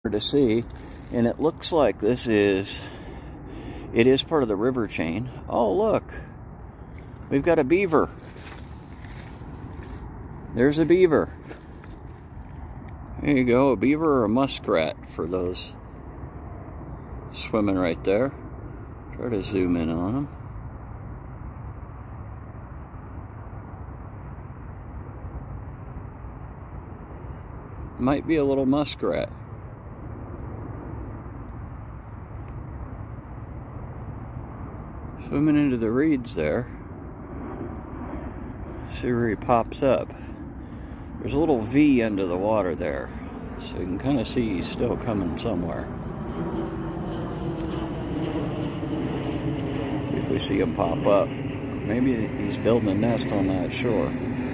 to see, and it looks like it is part of the river chain. Oh, look, we've got a beaver. There's a beaver. There you go, a beaver or a muskrat for those swimming right there. Try to zoom in on them. Might be a little muskrat. Swimming into the reeds there. See where he pops up. There's a little V under the water there, so you can kind of see he's still coming somewhere. See if we see him pop up. Maybe he's building a nest on that shore.